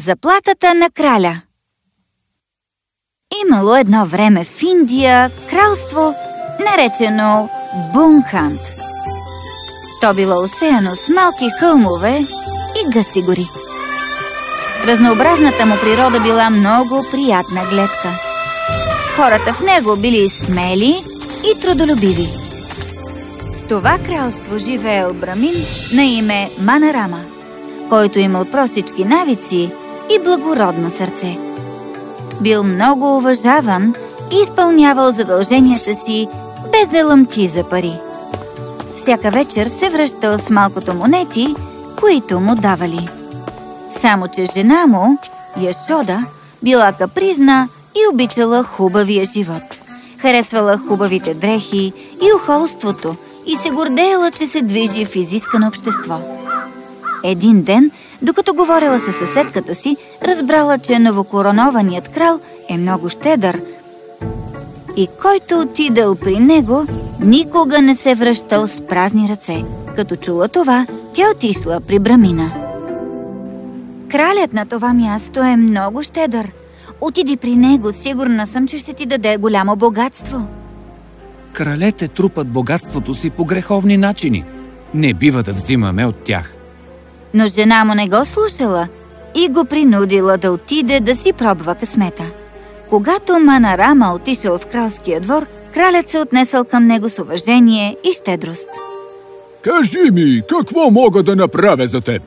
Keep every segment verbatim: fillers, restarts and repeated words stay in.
Заплатата на краля. Имало едно време в Индия кралство, наречено Бунханд. То било осеяно с малки хълмове и гъсти гори. Разнообразната му природа била много приятна гледка. Хората в него били смели и трудолюбиви. В това кралство живеел брамин на име Манарама, който имал простички навици и благородно сърце. Бил много уважаван и изпълнявал задълженията си без да лъмти за пари. Всяка вечер се връщал с малкото монети, които му давали. Само че жена му, Яшода, била капризна и обичала хубавия живот. Харесвала хубавите дрехи и ухолството и се гордеяла, че се движи в изискано общество. Един ден, докато говорила със съседката си, разбрала, че новокоронованият крал е много щедър и който отидал при него, никога не се връщал с празни ръце. Като чула това, тя отишла при брамина. Кралят на това място е много щедър. Отиди при него, сигурна съм, че ще ти даде голямо богатство. Кралете трупат богатството си по греховни начини. Не бива да взимаме от тях. Но жена му не го слушала и го принудила да отиде да си пробва късмета. Когато Манарама отишъл в кралския двор, кралят се отнесъл към него с уважение и щедрост. Кажи ми, какво мога да направя за теб?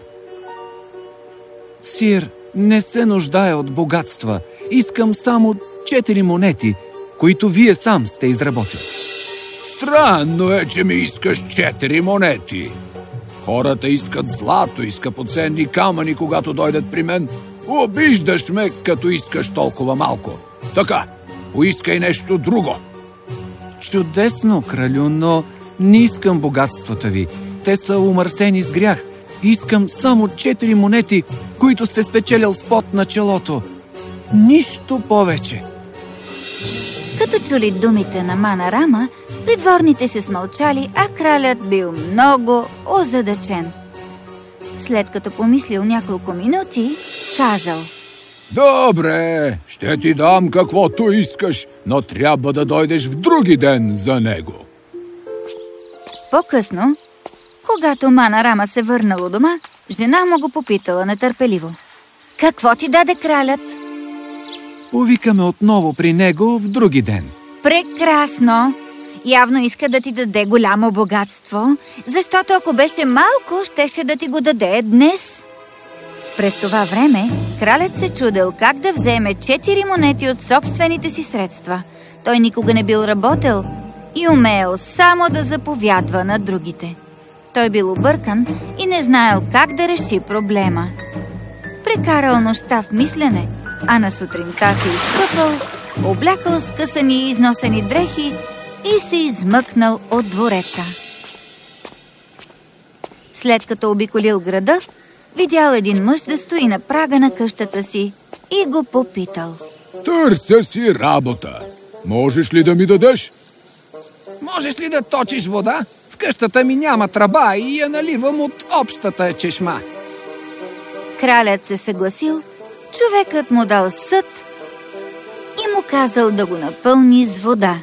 Сир, не се нуждая от богатства. Искам само четири монети, които вие сам сте изработил. Странно е, че ми искаш четири монети. Хората искат злато и скъпоценни камъни, когато дойдат при мен. Обиждаш ме, като искаш толкова малко. Така, поискай нещо друго. Чудесно, кралю, но не искам богатствата ви. Те са умърсени с грях. Искам само четири монети, които сте спечелил с пот на челото. Нищо повече. Като чули думите на Манарама, придворните се смълчали, а кралят бил много озадачен. След като помислил няколко минути, казал: Добре, ще ти дам каквото искаш, но трябва да дойдеш в други ден за него. По-късно, когато Манарама се върнал у дома, жена му го попитала нетърпеливо: Какво ти даде кралят? Повикаме отново при него в други ден. Прекрасно! Явно иска да ти даде голямо богатство, защото ако беше малко, щеше да ти го даде днес. През това време кралят се чудел как да вземе четири монети от собствените си средства. Той никога не бил работил и умеел само да заповядва на другите. Той бил объркан и не знаел как да реши проблема. Прекарал нощта в мислене, а на сутринта се изкъпал, облякал скъсани и износени дрехи и се измъкнал от двореца. След като обиколил града, видял един мъж да стои на прага на къщата си и го попитал: Търся си работа. Можеш ли да ми дадеш? Можеш ли да точиш вода? В къщата ми няма тръба и я наливам от общата чешма. Кралят се съгласил, човекът му дал съд и му казал да го напълни с вода.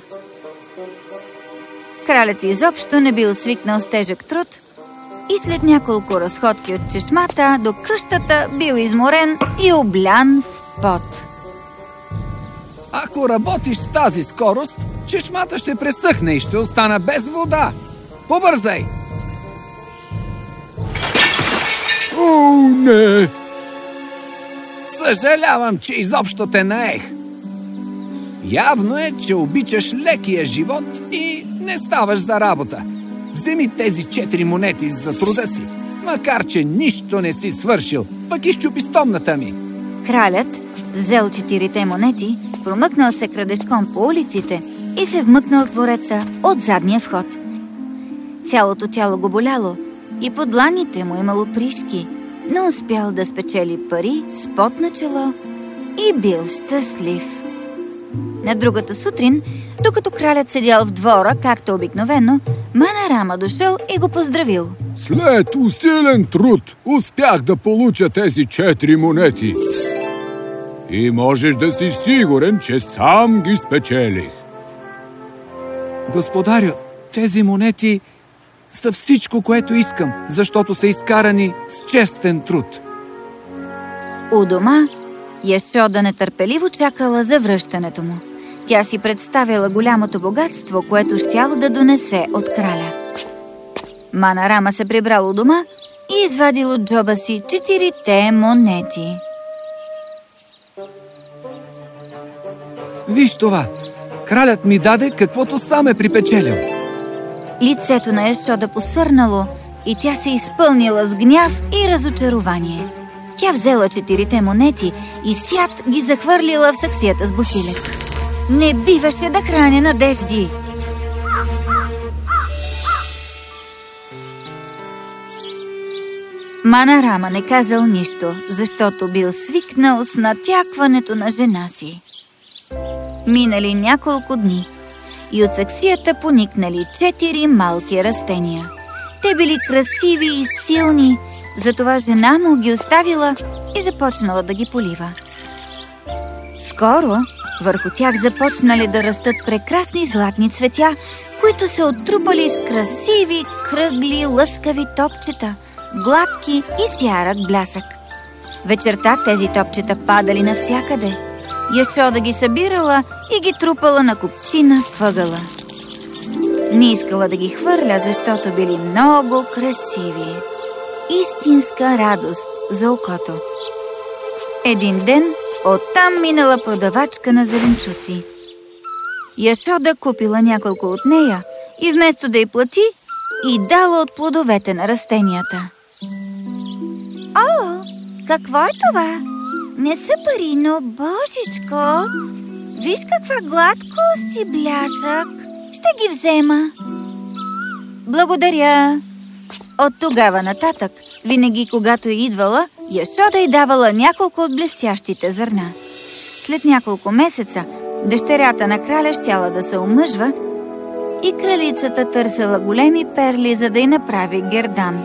Кралят изобщо не бил свикнал с тежък труд и след няколко разходки от чешмата до къщата бил изморен и облян в пот. Ако работиш с тази скорост, чешмата ще пресъхне и ще остана без вода. Побързай! О, не! Съжалявам, че изобщо те наех. Явно е, че обичаш лекия живот и не ставаш за работа. Вземи тези четири монети за труда си, макар че нищо не си свършил, пък изчупи стомната ми. Кралят взел четирите монети, промъкнал се крадешком по улиците и се вмъкнал в двореца от задния вход. Цялото тяло го боляло и под дланите му имало пришки, но успял да спечели пари с пот на чело и бил щастлив. На другата сутрин, докато кралят седял в двора, както обикновено, Манарама дошъл и го поздравил. След усилен труд успях да получа тези четири монети. И можеш да си сигурен, че сам ги спечелих. Господарю, тези монети са всичко, което искам, защото са изкарани с честен труд. У дома Яшода нетърпеливо чакала за връщането му. Тя си представила голямото богатство, което щял да донесе от краля. Манарама се прибрал у дома и извадил от джоба си четирите монети. Виж това! Кралят ми даде каквото сам е припечелил. Лицето на Яшода посърнало и тя се изпълнила с гняв и разочарование. Тя взела четирите монети и сят ги захвърлила в саксията с босилек. Не биваше да храня надежди! Манарама не казал нищо, защото бил свикнал с натякването на жена си. Минали няколко дни и от саксията поникнали четири малки растения. Те били красиви и силни, затова жена му ги оставила и започнала да ги полива. Скоро върху тях започнали да растат прекрасни златни цветя, които се оттрупали с красиви, кръгли, лъскави топчета, гладки и с ярък блясък. Вечерта тези топчета падали навсякъде. Яшода ги събирала и ги трупала на купчина въгъла. Не искала да ги хвърля, защото били много красиви. Истинска радост за окото. Един ден оттам минала продавачка на зеленчуци. Яшода купила няколко от нея и вместо да й плати, и дала от плодовете на растенията. О, какво е това? Не са пари, но божичко! Виж каква гладкост и блясък! Ще ги взема! Благодаря! От тогава нататък, винаги когато е идвала, Яшода й давала няколко от блестящите зърна. След няколко месеца, дъщерята на краля щяла да се омъжва и кралицата търсила големи перли, за да й направи гердан.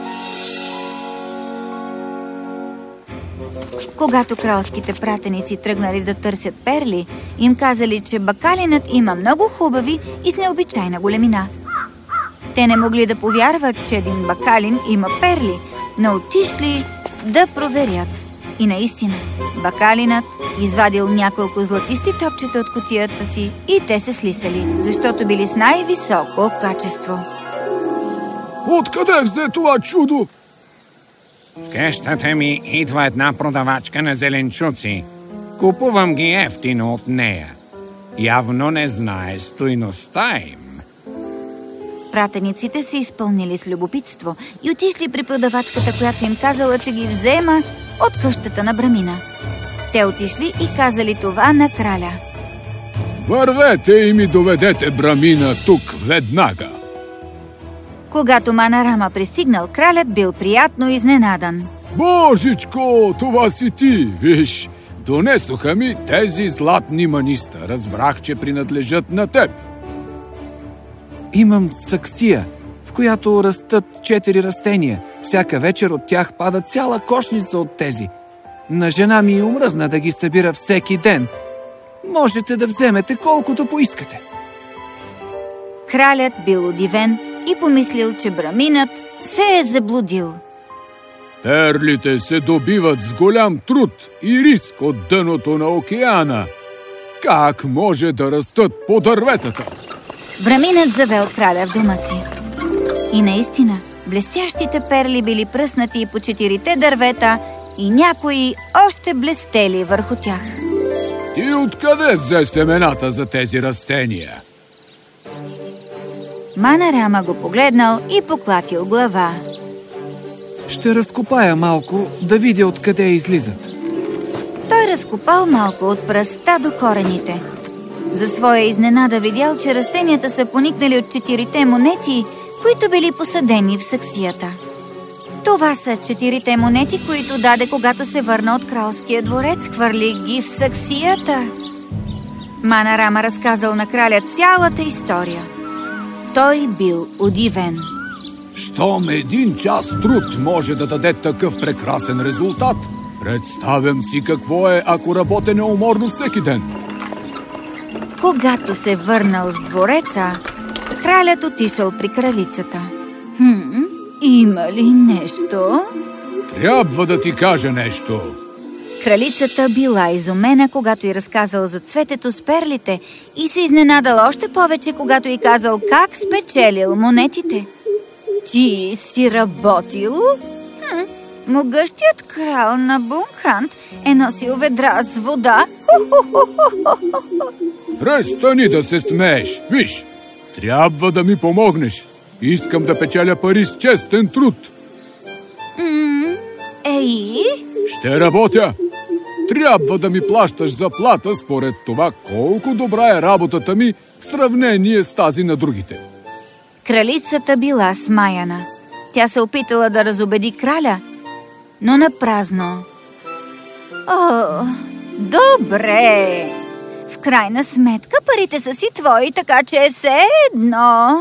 Когато кралските пратеници тръгнали да търсят перли, им казали, че бакалинът има много хубави и с необичайна големина. Те не могли да повярват, че един бакалин има перли, но отишли да проверят. И наистина, бакалинът извадил няколко златисти топчета от кутията си и те се слисали, защото били с най-високо качество. Откъде взе това чудо? В къщата ми идва една продавачка на зеленчуци. Купувам ги ефтино от нея. Явно не знае стойността им. Пратениците се изпълнили с любопитство и отишли при продавачката, която им казала, че ги взема от къщата на Брамина. Те отишли и казали това на краля. Вървете и ми доведете Брамина тук веднага. Когато Манарама пристигнал, кралят бил приятно изненадан. Божичко, това си ти, виж. Донесоха ми тези златни маниста. Разбрах, че принадлежат на теб. Имам саксия, в която растат четири растения. Всяка вечер от тях пада цяла кошница от тези. На жена ми умръзна да ги събира всеки ден. Можете да вземете колкото поискате. Кралят бил удивен и помислил, че Браминът се е заблудил. Перлите се добиват с голям труд и риск от дъното на океана. Как може да растат по дърветата? Браминът завел краля в дома си. И наистина, блестящите перли били пръснати по четирите дървета и някои още блестели върху тях. Ти откъде взе семената за тези растения? Манарама го погледнал и поклатил глава. Ще разкопая малко, да видя откъде излизат. Той разкопал малко от пръста до корените. За своя изненада видял, че растенията са поникнали от четирите монети, които били посадени в саксията. Това са четирите монети, които даде, когато се върна от кралския дворец. Хвърли ги в саксията. Мана Рама разказал на краля цялата история. Той бил удивен. Щом един час труд може да даде такъв прекрасен резултат, представям си какво е, ако работя неуморно всеки ден. Когато се върнал в двореца, кралят отишъл при кралицата. Хм, има ли нещо? Трябва да ти кажа нещо. Кралицата била изумена, когато й разказал за цветето с перлите и се изненадала още повече, когато й казал как спечелил монетите. Ти си работил? Хм, могъщият крал на Бунхант е носил ведра с вода. Престани да се смееш. Виж, трябва да ми помогнеш. Искам да печеля пари с честен труд. М, Ей? Ще работя. Трябва да ми плащаш заплата според това колко добра е работата ми в сравнение с тази на другите. Кралицата била смаяна. Тя се опитала да разубеди краля, но напразно. О, добре. В крайна сметка парите са си твои, така че е все едно.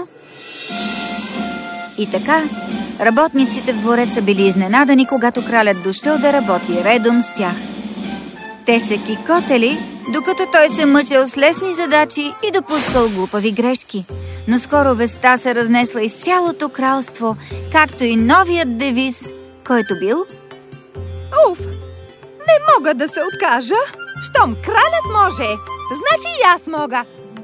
И така, работниците в двореца били изненадани, когато кралят дошъл да работи редом с тях. Те се кикотели, докато той се мъчил с лесни задачи и допускал глупави грешки. Но скоро веста се разнесла из цялото кралство, както и новият девиз, който бил: Уф! Не мога да се откажа! Щом кралят може, значи и аз мога!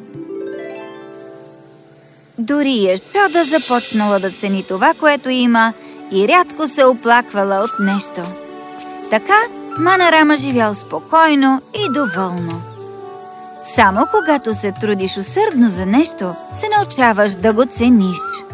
Дори Яшода започнала да цени това, което има, и рядко се оплаквала от нещо. Така Мана Рама живял спокойно и доволно. Само когато се трудиш усърдно за нещо, се научаваш да го цениш.